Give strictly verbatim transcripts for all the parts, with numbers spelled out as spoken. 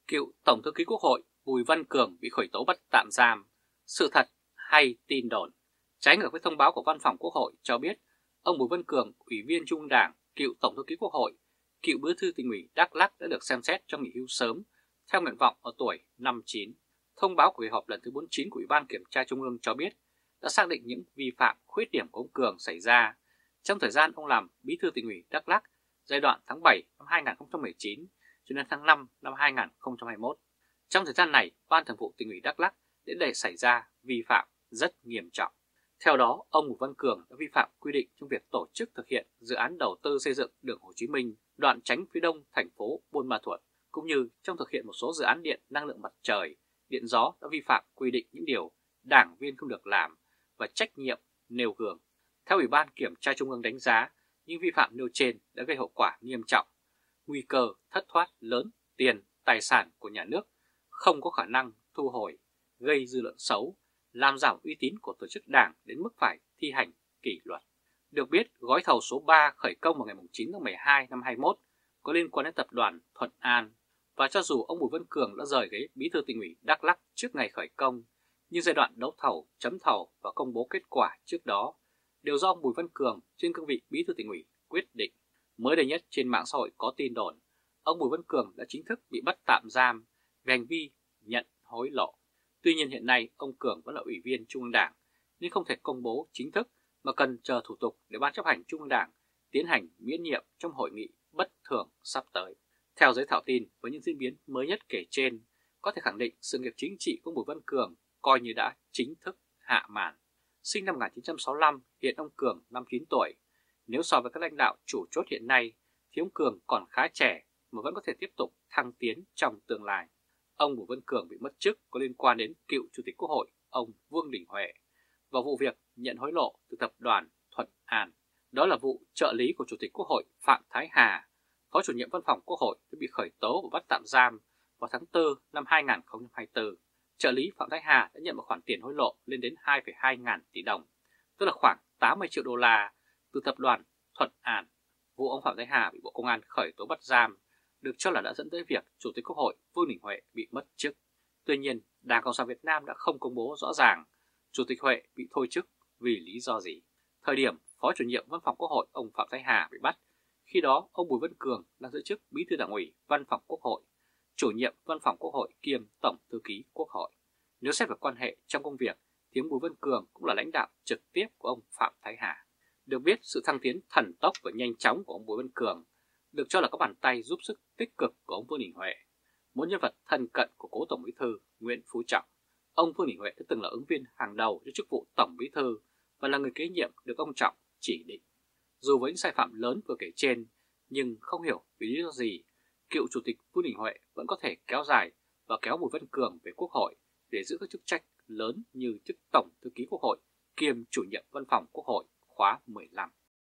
Cựu Tổng thư ký Quốc hội Bùi Văn Cường bị khởi tố bắt tạm giam. Sự thật hay tin đồn? Trái ngược với thông báo của Văn phòng Quốc hội cho biết, ông Bùi Văn Cường, Ủy viên Trung ương Đảng, cựu Tổng thư ký Quốc hội, cựu Bí thư Tỉnh ủy Đắk Lắk đã được xem xét cho nghỉ hưu sớm theo nguyện vọng ở tuổi năm mươi chín. Thông báo của kỳ họp lần thứ bốn mươi chín của Ủy ban Kiểm tra Trung ương cho biết đã xác định những vi phạm, khuyết điểm của ông Cường xảy ra trong thời gian ông làm Bí thư Tỉnh ủy Đắk Lắk giai đoạn tháng bảy năm hai nghìn không trăm mười chín cho đến tháng năm năm hai nghìn không trăm hai mươi mốt. Trong thời gian này, Ban Thường vụ Tỉnh ủy Đắk Lắk đã để xảy ra vi phạm rất nghiêm trọng. Theo đó, ông Bùi Văn Cường đã vi phạm quy định trong việc tổ chức thực hiện dự án đầu tư xây dựng đường Hồ Chí Minh, đoạn tránh phía đông thành phố Buôn Ma Thuột, cũng như trong thực hiện một số dự án điện năng lượng mặt trời, điện gió đã vi phạm quy định những điều đảng viên không được làm và trách nhiệm nêu gương. Theo Ủy ban Kiểm tra Trung ương đánh giá, những vi phạm nêu trên đã gây hậu quả nghiêm trọng, nguy cơ thất thoát lớn tiền, tài sản của nhà nước, không có khả năng thu hồi, gây dư luận xấu, làm giảm uy tín của tổ chức đảng đến mức phải thi hành kỷ luật. Được biết, gói thầu số ba khởi công vào ngày chín tháng mười hai năm hai nghìn không trăm hai mươi mốt có liên quan đến tập đoàn Thuận An, và cho dù ông Bùi Văn Cường đã rời ghế Bí thư Tỉnh ủy Đắk Lắk trước ngày khởi công, nhưng giai đoạn đấu thầu, chấm thầu và công bố kết quả trước đó đều do ông Bùi Văn Cường trên cương vị Bí thư Tỉnh ủy quyết định. Mới đây nhất trên mạng xã hội có tin đồn ông Bùi Văn Cường đã chính thức bị bắt tạm giam về hành vi nhận hối lộ. Tuy nhiên hiện nay ông Cường vẫn là Ủy viên Trung ương Đảng nên không thể công bố chính thức mà cần chờ thủ tục để Ban chấp hành Trung ương Đảng tiến hành miễn nhiệm trong hội nghị bất thường sắp tới. Theo giới thảo tin, với những diễn biến mới nhất kể trên, có thể khẳng định sự nghiệp chính trị của Bùi Văn Cường coi như đã chính thức hạ màn. Sinh năm một nghìn chín trăm sáu mươi lăm, hiện ông Cường năm mươi chín tuổi. Nếu so với các lãnh đạo chủ chốt hiện nay thì ông Cường còn khá trẻ mà vẫn có thể tiếp tục thăng tiến trong tương lai. Ông Bùi Văn Cường bị mất chức có liên quan đến cựu Chủ tịch Quốc hội ông Vương Đình Huệ và vụ việc nhận hối lộ từ tập đoàn Thuận An. Đó là vụ trợ lý của Chủ tịch Quốc hội Phạm Thái Hà, Phó Chủ nhiệm Văn phòng Quốc hội đã bị khởi tố và bắt tạm giam vào tháng tư năm hai nghìn không trăm hai mươi tư. Trợ lý Phạm Thái Hà đã nhận một khoản tiền hối lộ lên đến hai phẩy hai ngàn tỷ đồng, tức là khoảng tám mươi triệu đô la từ tập đoàn Thuận An. Vụ ông Phạm Thái Hà bị Bộ Công an khởi tố bắt giam được cho là đã dẫn tới việc Chủ tịch Quốc hội Vương Đình Huệ bị mất chức. Tuy nhiên, Đảng Cộng sản Việt Nam đã không công bố rõ ràng Chủ tịch Huệ bị thôi chức vì lý do gì. Thời điểm Phó Chủ nhiệm Văn phòng Quốc hội ông Phạm Thái Hà bị bắt, khi đó ông Bùi Văn Cường đang giữ chức Bí thư Đảng ủy Văn phòng Quốc hội, Chủ nhiệm Văn phòng Quốc hội kiêm Tổng thư ký Quốc hội. Nếu xét về quan hệ trong công việc thì ông Bùi Văn Cường cũng là lãnh đạo trực tiếp của ông Phạm Thái Hà. Được biết, sự thăng tiến thần tốc và nhanh chóng của ông Bùi Văn Cường được cho là có bàn tay giúp sức tích cực của ông Vương Đình Huệ, một nhân vật thân cận của cố Tổng Bí thư Nguyễn Phú Trọng. Ông Vương Đình Huệ đã từng là ứng viên hàng đầu cho chức vụ Tổng Bí thư và là người kế nhiệm được ông Trọng chỉ định. Dù với những sai phạm lớn vừa kể trên, nhưng không hiểu vì lý do gì, cựu Chủ tịch Vương Đình Huệ vẫn có thể kéo dài và kéo Bùi Văn Cường về Quốc hội để giữ các chức trách lớn như chức Tổng thư ký Quốc hội kiêm Chủ nhiệm Văn phòng Quốc hội khóa mười lăm.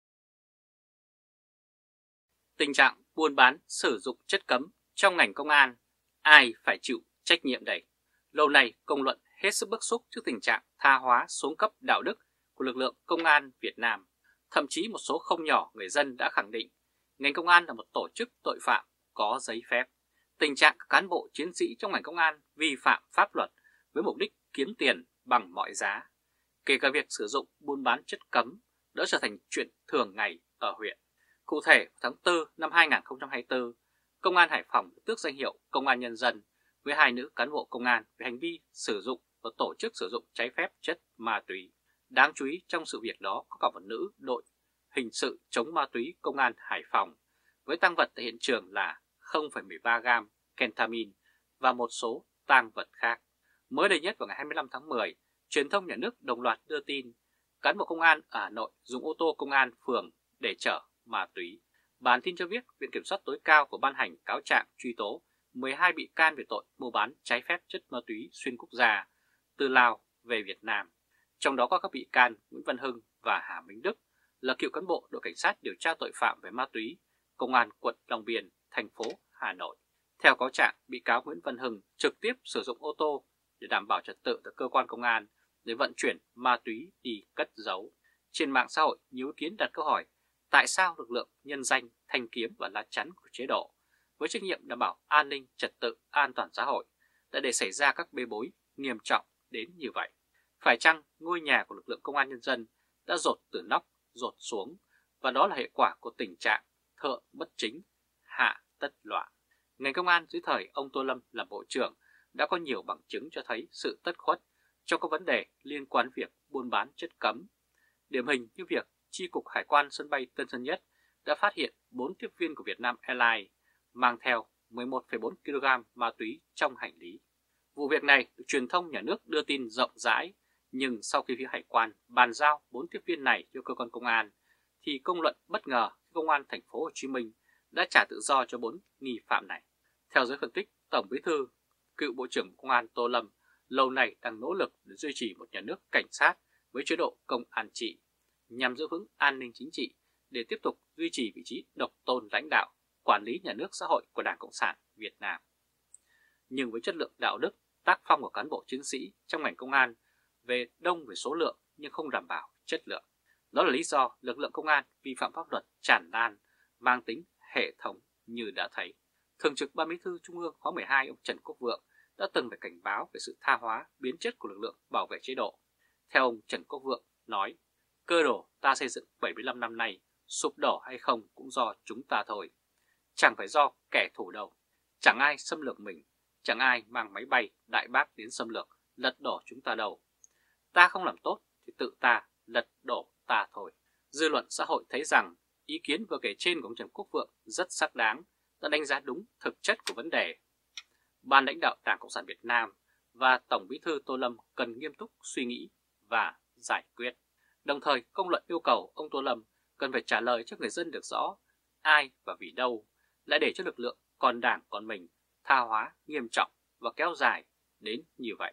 Tình trạng buôn bán sử dụng chất cấm trong ngành công an, ai phải chịu trách nhiệm đây? Lâu nay công luận hết sức bức xúc trước tình trạng tha hóa xuống cấp đạo đức của lực lượng công an Việt Nam. Thậm chí một số không nhỏ người dân đã khẳng định ngành công an là một tổ chức tội phạm có giấy phép. Tình trạng các cán bộ chiến sĩ trong ngành công an vi phạm pháp luật với mục đích kiếm tiền bằng mọi giá, kể cả việc sử dụng buôn bán chất cấm đã trở thành chuyện thường ngày ở huyện. Cụ thể, tháng tư năm hai nghìn không trăm hai mươi tư, Công an Hải Phòng tước danh hiệu Công an Nhân dân với hai nữ cán bộ công an về hành vi sử dụng và tổ chức sử dụng trái phép chất ma túy. Đáng chú ý trong sự việc đó có cả một nữ đội hình sự chống ma túy Công an Hải Phòng với tang vật tại hiện trường là không phẩy mười ba gam kentamin và một số tang vật khác. Mới đây nhất vào ngày hai mươi lăm tháng mười, truyền thông nhà nước đồng loạt đưa tin cán bộ công an ở Hà Nội dùng ô tô công an phường để chở ma túy. Bản tin cho biết Viện Kiểm soát tối cao của ban hành cáo trạng truy tố mười hai bị can về tội mua bán trái phép chất ma túy xuyên quốc gia từ Lào về Việt Nam. Trong đó có các bị can Nguyễn Văn Hưng và Hà Minh Đức là cựu cán bộ đội cảnh sát điều tra tội phạm về ma túy, Công an quận Long Biên, thành phố Hà Nội. Theo cáo trạng, bị cáo Nguyễn Văn Hưng trực tiếp sử dụng ô tô để đảm bảo trật tự tại cơ quan công an để vận chuyển ma túy đi cất giấu. Trên mạng xã hội, nhiều ý kiến đặt câu hỏi tại sao lực lượng nhân danh, thanh kiếm và lá chắn của chế độ với trách nhiệm đảm bảo an ninh trật tự an toàn xã hội đã để xảy ra các bê bối nghiêm trọng đến như vậy? Phải chăng ngôi nhà của lực lượng công an nhân dân đã dột từ nóc dột xuống và đó là hệ quả của tình trạng thợ bất chính hạ tất loạn? Ngành công an dưới thời ông Tô Lâm làm bộ trưởng đã có nhiều bằng chứng cho thấy sự tất khuất trong các vấn đề liên quan việc buôn bán chất cấm. Điển hình như việc Chi cục Hải quan sân bay Tân Sơn Nhất đã phát hiện bốn tiếp viên của Vietnam Airlines mang theo mười một phẩy bốn ki lô gam ma túy trong hành lý. Vụ việc này được truyền thông nhà nước đưa tin rộng rãi, nhưng sau khi phía Hải quan bàn giao bốn tiếp viên này cho cơ quan công an, thì công luận bất ngờ khi Công an thành phố Hồ Chí Minh đã trả tự do cho bốn nghi phạm này. Theo giới phân tích, Tổng Bí thư, cựu Bộ trưởng Công an Tô Lâm lâu nay đang nỗ lực để duy trì một nhà nước cảnh sát với chế độ công an trị, nhằm giữ vững an ninh chính trị để tiếp tục duy trì vị trí độc tôn lãnh đạo, quản lý nhà nước xã hội của Đảng Cộng sản Việt Nam. Nhưng với chất lượng đạo đức, tác phong của cán bộ chiến sĩ trong ngành công an về đông về số lượng nhưng không đảm bảo chất lượng. Đó là lý do lực lượng công an vi phạm pháp luật tràn lan, mang tính hệ thống như đã thấy. Thường trực Ban Bí thư Trung ương khóa mười hai ông Trần Quốc Vượng đã từng phải cảnh báo về sự tha hóa, biến chất của lực lượng bảo vệ chế độ. Theo ông Trần Quốc Vượng nói, cơ đồ ta xây dựng bảy mươi lăm năm nay, sụp đổ hay không cũng do chúng ta thôi. Chẳng phải do kẻ thù đâu. Chẳng ai xâm lược mình, chẳng ai mang máy bay đại bác đến xâm lược, lật đổ chúng ta đâu. Ta không làm tốt thì tự ta lật đổ ta thôi. Dư luận xã hội thấy rằng ý kiến vừa kể trên của ông Trần Quốc Vượng rất xác đáng, đã đánh giá đúng thực chất của vấn đề. Ban lãnh đạo Đảng Cộng sản Việt Nam và Tổng Bí thư Tô Lâm cần nghiêm túc suy nghĩ và giải quyết. Đồng thời, công luận yêu cầu ông Tô Lâm cần phải trả lời cho người dân được rõ ai và vì đâu lại để cho lực lượng còn đảng còn mình tha hóa nghiêm trọng và kéo dài đến như vậy.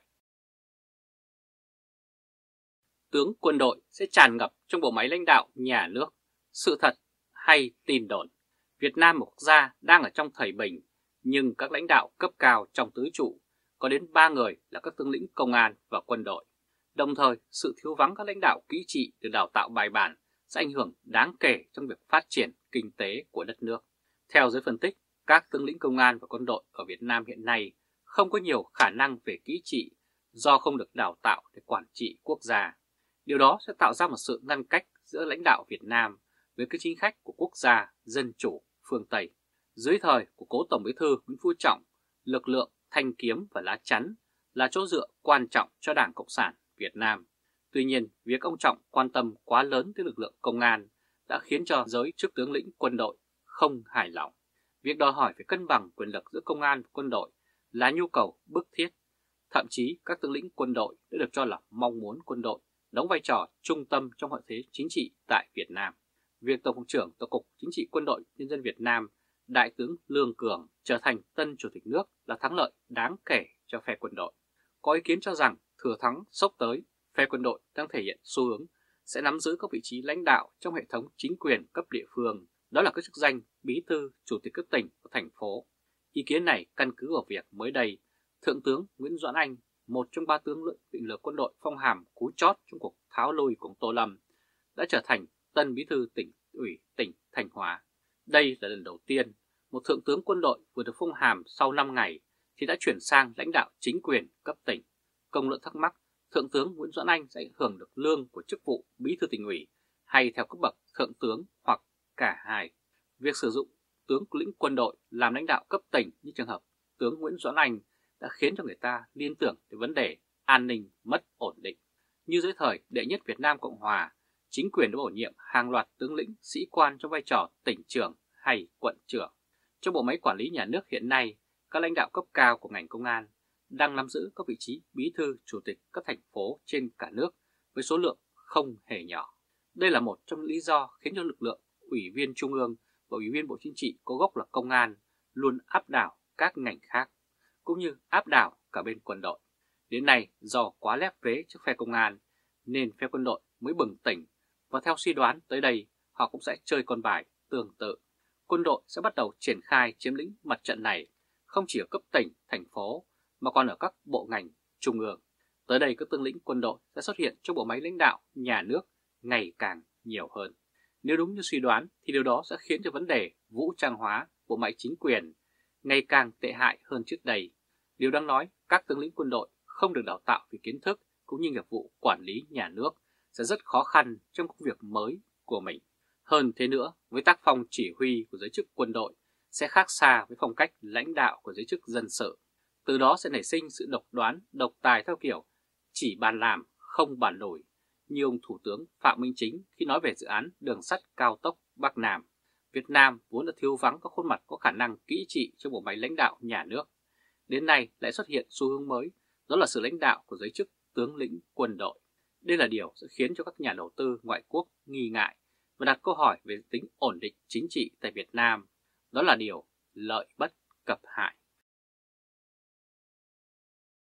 Tướng quân đội sẽ tràn ngập trong bộ máy lãnh đạo nhà nước. Sự thật hay tin đồn? Việt Nam một quốc gia đang ở trong thời bình, nhưng các lãnh đạo cấp cao trong tứ trụ có đến ba người là các tướng lĩnh công an và quân đội. Đồng thời, sự thiếu vắng các lãnh đạo kỹ trị được đào tạo bài bản sẽ ảnh hưởng đáng kể trong việc phát triển kinh tế của đất nước. Theo giới phân tích, các tướng lĩnh công an và quân đội ở Việt Nam hiện nay không có nhiều khả năng về kỹ trị do không được đào tạo để quản trị quốc gia. Điều đó sẽ tạo ra một sự ngăn cách giữa lãnh đạo Việt Nam với các chính khách của quốc gia dân chủ phương Tây. Dưới thời của cố Tổng Bí thư Nguyễn Phú Trọng, lực lượng thanh kiếm và lá chắn là chỗ dựa quan trọng cho Đảng Cộng sản Việt Nam. Tuy nhiên, việc ông Trọng quan tâm quá lớn tới lực lượng công an đã khiến cho giới chức tướng lĩnh quân đội không hài lòng. Việc đòi hỏi phải cân bằng quyền lực giữa công an và quân đội là nhu cầu bức thiết. Thậm chí các tướng lĩnh quân đội đã được cho là mong muốn quân đội đóng vai trò trung tâm trong hệ thế chính trị tại Việt Nam. Việc Tổng cục trưởng Tổng cục Chính trị Quân đội Nhân dân Việt Nam, Đại tướng Lương Cường trở thành tân chủ tịch nước là thắng lợi đáng kể cho phe quân đội. Có ý kiến cho rằng thừa thắng sốc tới, phe quân đội đang thể hiện xu hướng sẽ nắm giữ các vị trí lãnh đạo trong hệ thống chính quyền cấp địa phương, đó là các chức danh bí thư, chủ tịch các tỉnh và thành phố. Ý kiến này căn cứ vào việc mới đây, Thượng tướng Nguyễn Doãn Anh, một trong ba tướng lĩnh lực quân đội phong hàm cú chót trong cuộc tháo lui của Tô Lâm, đã trở thành tân bí thư tỉnh ủy tỉnh Thanh Hóa. Đây là lần đầu tiên một thượng tướng quân đội vừa được phong hàm sau năm ngày thì đã chuyển sang lãnh đạo chính quyền cấp tỉnh. Công luận thắc mắc Thượng tướng Nguyễn Doãn Anh sẽ hưởng được lương của chức vụ bí thư tỉnh ủy hay theo cấp bậc thượng tướng hoặc cả hai. Việc sử dụng tướng lĩnh quân đội làm lãnh đạo cấp tỉnh như trường hợp tướng Nguyễn Doãn Anh đã khiến cho người ta liên tưởng đến vấn đề an ninh mất ổn định. Như dưới thời đệ nhất Việt Nam Cộng Hòa, chính quyền đã bổ nhiệm hàng loạt tướng lĩnh sĩ quan trong vai trò tỉnh trưởng hay quận trưởng. Trong bộ máy quản lý nhà nước hiện nay, các lãnh đạo cấp cao của ngành công an đang nắm giữ các vị trí bí thư chủ tịch các thành phố trên cả nước với số lượng không hề nhỏ. Đây là một trong những lý do khiến cho lực lượng ủy viên Trung ương và ủy viên Bộ Chính trị có gốc là công an luôn áp đảo các ngành khác, cũng như áp đảo cả bên quân đội. Đến nay, do quá lép vế trước phe công an nên phe quân đội mới bừng tỉnh, và theo suy đoán tới đây họ cũng sẽ chơi con bài tương tự. Quân đội sẽ bắt đầu triển khai chiếm lĩnh mặt trận này không chỉ ở cấp tỉnh, thành phố mà còn ở các bộ ngành trung ương. Tới đây các tướng lĩnh quân đội sẽ xuất hiện trong bộ máy lãnh đạo nhà nước ngày càng nhiều hơn. Nếu đúng như suy đoán thì điều đó sẽ khiến cho vấn đề vũ trang hóa bộ máy chính quyền ngày càng tệ hại hơn trước đây. Điều đáng nói, các tướng lĩnh quân đội không được đào tạo về kiến thức cũng như nghiệp vụ quản lý nhà nước sẽ rất khó khăn trong công việc mới của mình. Hơn thế nữa, với tác phong chỉ huy của giới chức quân đội sẽ khác xa với phong cách lãnh đạo của giới chức dân sự. Từ đó sẽ nảy sinh sự độc đoán, độc tài theo kiểu chỉ bàn làm, không bàn nổi, như ông Thủ tướng Phạm Minh Chính khi nói về dự án đường sắt cao tốc Bắc Nam. Việt Nam vốn đã thiếu vắng các khuôn mặt có khả năng kỹ trị trong bộ máy lãnh đạo nhà nước. Đến nay lại xuất hiện xu hướng mới, đó là sự lãnh đạo của giới chức tướng lĩnh quân đội. Đây là điều sẽ khiến cho các nhà đầu tư ngoại quốc nghi ngại và đặt câu hỏi về tính ổn định chính trị tại Việt Nam. Đó là điều lợi bất cập hại.